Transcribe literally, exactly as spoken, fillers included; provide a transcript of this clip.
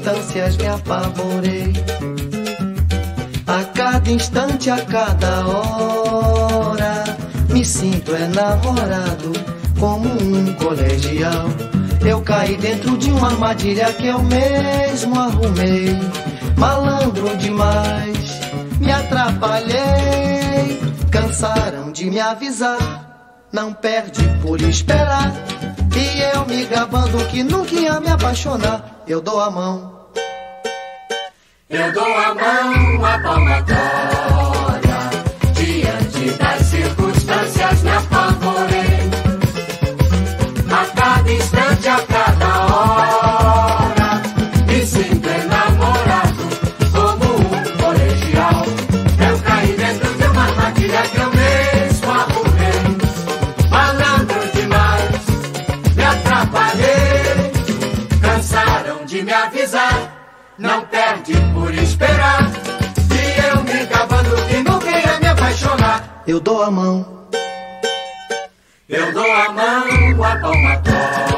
circunstâncias me apavorei. A cada instante, a cada hora, me sinto enamorado como um colegial. Eu caí dentro de uma armadilha que eu mesmo arrumei. Malandro demais, me atrapalhei. Cansaram de me avisar, não perde por esperar. E eu me gabando que nunca ia me apaixonar. Eu dou a mão, eu dou a mão, a palmatória. Diante das circunstâncias me apavorei. A cada instante, a cada hora, me sinto enamorado como um colegial. Eu caí dentro de uma armadilha que eu mesmo arrumei. Malandro demais, me atrapalhei. Cansaram de me avisar, não perde por esperar. E eu me gabando que nunca ia me apaixonar. eu dou a mão, eu dou a mão, a palmatória.